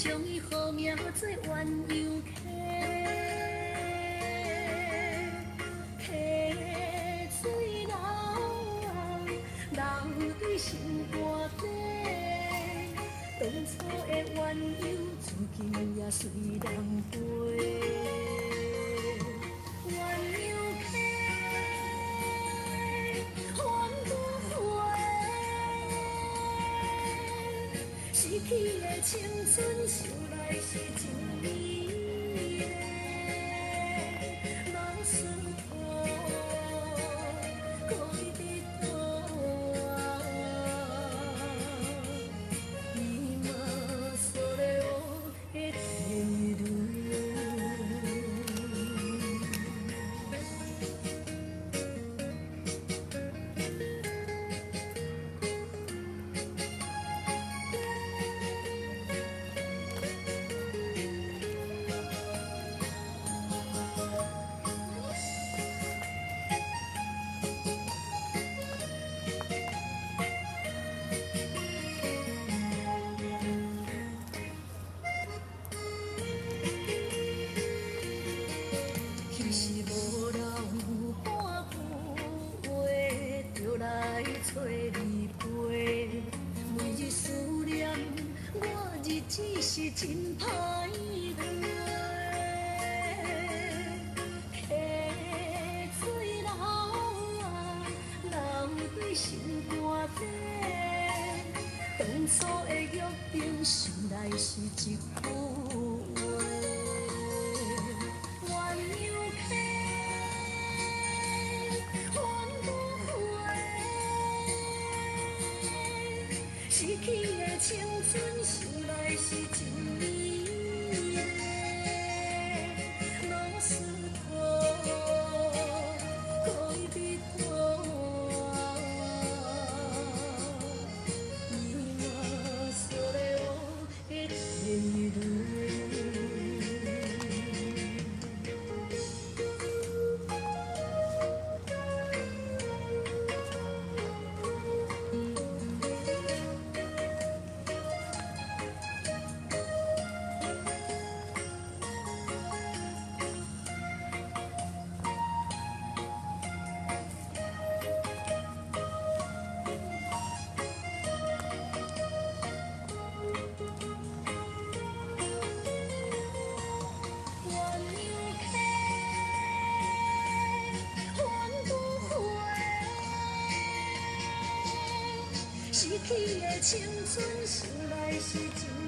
将伊好名做鸳鸯客，溪水流流对心肝底，当初的鸳鸯，至今也随人飞。鸳鸯客，翻不回，逝去的青春，想来是真美丽。老师傅，可以伫倒啊？伊嘛锁咧我的地内。其实无留半句话，就来找你陪。每日思念，我日子是真歹过。溪水流流对心肝底，当初的约定，想来是一句话。鸳鸯客，翻不回，逝去的青春，想来是真美丽。老师傅，可以伫倒啊？伊嘛锁咧我的地内。逝去的青春，想来是真。